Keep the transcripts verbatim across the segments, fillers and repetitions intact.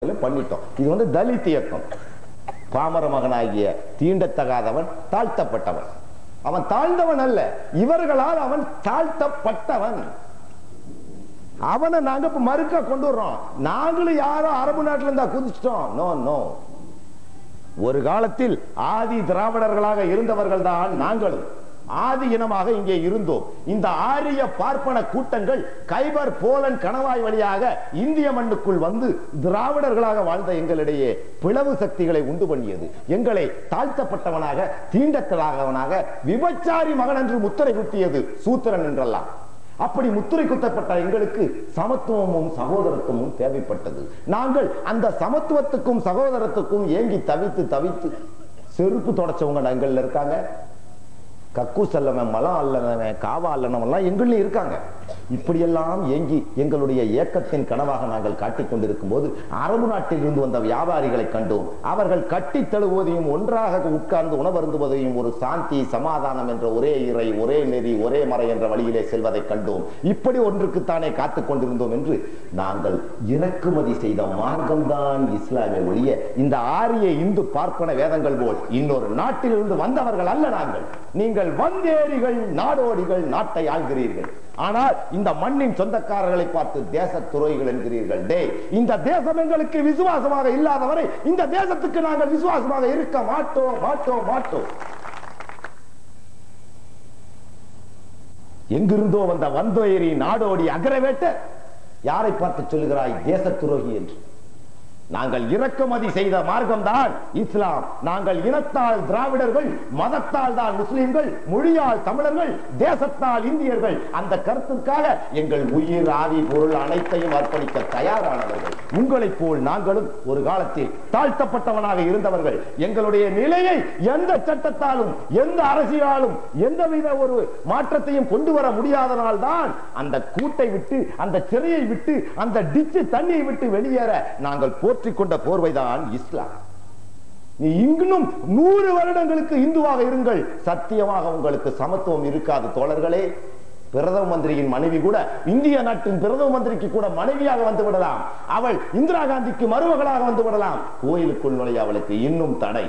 பண்ணிட்டோம். இது வந்து தலித் இயக்கம். பாமர மகனாகிய தீண்டத்தகாதவன் தாழ்த்தப்பட்டவன். அவன் தாழ்ந்தவன் அல்ல, இவர்களால் அவன் தாழ்த்தப்பட்டவன். அவனை நாங்க இப்ப மறுக்க கொண்டு வர்றோம். நாங்களும் யாரோ அரபு நாட்டில இருந்தா குதிச்சிட்டோம். No no. ஒரு காலத்தில் ஆதி திராவிடர்களாக இருந்தவர்கள் தான் நாங்களும். ஆதி இனமாக இங்கே இருந்தோம். இந்த ஆரிய பார்ப்பன கூட்டங்கள் கைபர் போலன் கணவாய் வழியாக இந்திய மண்ணுக்குள் வந்து திராவிடர்களாக வாழ்ந்த எங்களிடையே பிளவு சக்திகளை உண்டு பண்ணியது. எங்களை தாழ்த்தப்பட்டவனாக, தீண்டத்தலாகவனாக, விபச்சாரி மகன் என்று முத்திரை குத்தியது சூத்திரன் என்றெல்லாம். அப்படி முத்திரை குத்தப்பட்ட எங்களுக்கு சமத்துவமும் சகோதரத்துவமும் தேவைப்பட்டது. நாங்கள் அந்த சமத்துவத்துக்கும் சகோதரத்துக்கும் ஏங்கி தவித்து தவித்து செருப்பு தொடச்சவங்க எங்கள்ல இருக்காங்க. கக்கூஸ் அல்லவன், மலம் அல்லவன், காவா அல்லனவெல்லாம் எங்களும் இருக்காங்க. இப்படியெல்லாம் ஏங்கி எங்களுடைய ஏக்கத்தின் கனவாக நாங்கள் காட்டிக் கொண்டிருக்கும் போது அரபு நாட்டில் இருந்து வந்த வியாபாரிகளை கண்டோம். அவர்கள் கட்டி தழுவதையும் ஒன்றாக உட்கார்ந்து உணவருந்துவதையும் ஒரு சாந்தி சமாதானம் என்ற ஒரே இறை, ஒரே நெறி, ஒரே மறை என்ற வழியிலே செல்வதை கண்டோம். இப்படி ஒன்றுக்குத்தானே காத்துக் கொண்டிருந்தோம் என்று நாங்கள் இறக்குமதி செய்த மார்க்கம்தான் இஸ்லாமிய ஒழிய இந்த ஆரிய இந்து பார்ப்பன வேதங்கள் போல் இன்னொரு நாட்டிலிருந்து வந்தவர்கள் அல்ல நாங்கள். நீங்கள் வந்தேரிகள், நாடோடிகள், நாட்டை ஆள்கிறீர்கள். ஆனால் இந்த மண்ணின் சொந்தக்காரர்களை பார்த்து தேச துரோகிகள் என்கிறீர்கள். டே, இந்த தேசம் எங்களுக்கு விசுவாசமாக இல்லாதவரை இந்த தேசத்துக்கு நாங்கள் விசுவாசமாக இருக்க மாட்டோம் மாட்டோம் மாட்டோம். எங்கிருந்தோ வந்த வந்தேரி, நாடோடி, அகரவேட்ட யாரை பார்த்து சொல்லுகிறாய் தேச துரோகி என்று? நாங்கள் இறக்குமதி செய்த மார்க்கம் தான் இஸ்லாம். நாங்கள் இனத்தால் திராவிடர்கள், மதத்தால் தான் முஸ்லிம்கள், மொழியால் தமிழர்கள், தேசத்தால் இந்தியர்கள். அந்த கருத்துக்காக எங்கள் உயிர், ஆவி, பொருள் அனைத்தையும் அர்ப்பணிக்க தயாரானவர்கள். உங்களைப் போல் நாங்களும் ஒரு காலத்தில் தாழ்த்தப்பட்டவனாக இருந்தவர்கள். எங்களுடைய நிலையை எந்த சட்டத்தாலும், எந்த அரசியலாலும் எந்தவித ஒரு மாற்றத்தையும் கொண்டு வர முடியாதனால் தான் அந்த கூட்டை விட்டு, அந்த சிறையை விட்டு, அந்த டிச்சு தண்ணியை விட்டு வெளியேற நாங்கள் கொண்ட போர்வைதான் இஸ்லாம். நீ இன்னும் நூறு வருடங்களுக்கு இந்துவாக இருங்கள், சத்தியமாக உங்களுக்கு சமத்துவம் இருக்காது தோழர்களே. பிரதம மந்திரியின் மனைவி கூட இந்திய நாட்டின் பிரதம மந்திரிக்கு கூட மனைவியாக வந்து விடலாம். அவள் இந்திரா காந்திக்கு மருமகளாக வந்து விடலாம். கோயிலுக்குள் நுழைய அவளுக்கு இன்னும் தடை.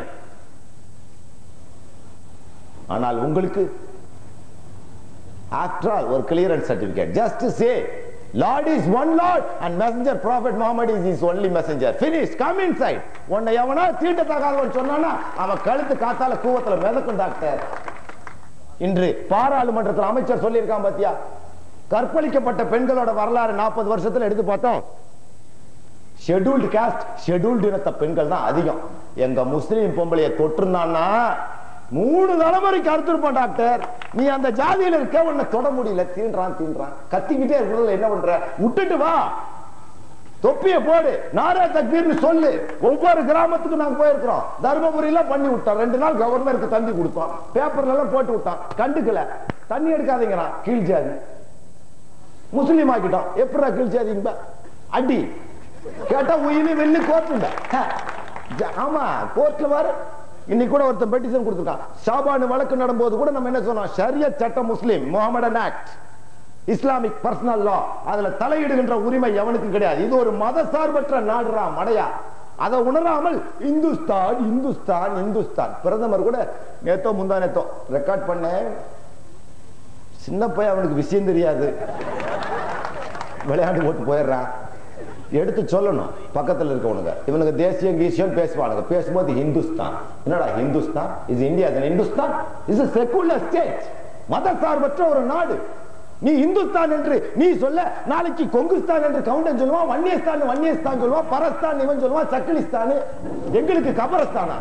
ஆனால் உங்களுக்கு ஆஃப்டர் ஆல் ஒரு clearance certificate. Just say Lord is one Lord and messenger prophet Muhammad is his only messenger. Finish. Come inside. உன்னை எவனா தீண்டத்தகாதவன் சொன்னானா அவன் கழுத்து காத்தால கூவத்துல மிதக்கும் டாக்டர். இன்று பாராளுமன்றத்தில் அமைச்சர் சொல்லியிருக்கான் பாத்தியா, கற்பழிக்கப்பட்ட பெண்களோட வரலாறு நாற்பது வருஷத்துல எடுத்து பார்த்தோம். ஷெட்யூல்டு காஸ்ட், ஷெட்யூல்டு இனத்த பெண்கள் தான் அதிகம். எங்க முஸ்லீம் பொம்பளைய தொற்றுனான்னா மூணு தலைமுறைக்கு அறுத்திருப்பான் டாக்டர். நீ அந்த ஜாதியில இருக்க, உன்னை தொட முடியல, தீண்டான் தீண்டான் கத்திக்கிட்டே இருக்கிறது. என்ன பண்ற? விட்டுட்டு வா, தொப்பிய போடு, நாரே தக்பீர்னு சொல்லு. ஒவ்வொரு கிராமத்துக்கு நாங்க போயிருக்கிறோம். தர்மபுரியில பண்ணி விட்டோம். ரெண்டு நாள் கவர்னருக்கு தந்தி கொடுத்தோம். பேப்பர்ல எல்லாம் போட்டு விட்டான். கண்டுக்கல. தண்ணி எடுக்காதீங்கிறான். கீழ் ஜாதி முஸ்லீம் ஆக்கிட்டோம். எப்படா கீழ் ஜாதிங்க அடி கேட்டா உயிரி வெள்ளி கோர்ட்டுண்ட. ஆமா, கோர்ட்ல வர இன்னைக்கு கூட ஒருத்தர் பெட்டிஷன் கொடுத்திருக்கான். ஷாபானு வழக்கு நடக்கும்போது கூட நம்ம என்ன சொன்னோம்? ஷரியத் சட்டம் Muslim, Mohammedan act, Islamic personal law, அதுல தலையிடுகின்ற உரிமை எவனுக்கும் கிடையாது. இது ஒரு மத சார்பற்ற நாடுறா மடையா. அதை உணராமல் இந்துஸ்தான் இந்துஸ்தான் இந்துஸ்தான். பிரதமர் கூட நேத்தோ முந்தா நேத்தோ ரெக்கார்ட் பண்ண, சின்ன பையன், அவனுக்கு விஷயம் தெரியாது, விளையாண்டு போட்டு போயிடுறான். எடுத்து சொல்லணும் பக்கத்தில் இருக்கவனுங்க. இவனுக்கு தேசிய கீசியம் பேசுவானுங்க. பேசும்போது ஹிந்துஸ்தான், என்னடா Hindustan? Is India Hindustan? Is a secular state, மத சார்பற்ற ஒரு நாடு. நீ இந்துஸ்தான் என்று நீ சொல்ல, நாளைக்கு கொங்குஸ்தான் என்று கவுண்டன் சொல்லுவான், வன்னியஸ்தான் வன்னியஸ்தான் சொல்லுவான், பரஸ்தான் இவன் சொல்லுவான், சக்கிலிஸ்தான். எங்களுக்கு கபரஸ்தானா?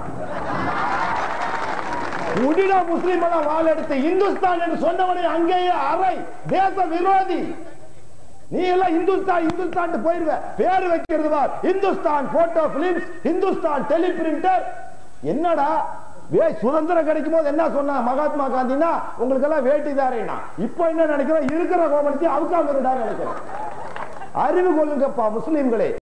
முடிடா முஸ்லிம் எல்லாம் வாழ எடுத்து இந்துஸ்தான் என்று சொன்னவனை அங்கேயே அறை தேச விரோதி. நீ எல்லாம் இந்துஸ்தான் இந்துஸ்தான் போயிருவ. பேரு வைக்கிறது பார், Hindustan photo films, Hindustan teleprinter. என்னடா சுதந்திரம் கிடைக்கும் போது என்ன சொன்ன மகாத்மா காந்தினா, உங்களுக்கு எல்லாம் வேட்டி தாரேனா. இப்ப என்ன நினைக்கிறோம்? இருக்கிற கோபத்தை அவுக்காம நினைக்கிறோம். அறிவு கொள்ளுங்கப்பா முஸ்லிம்களே.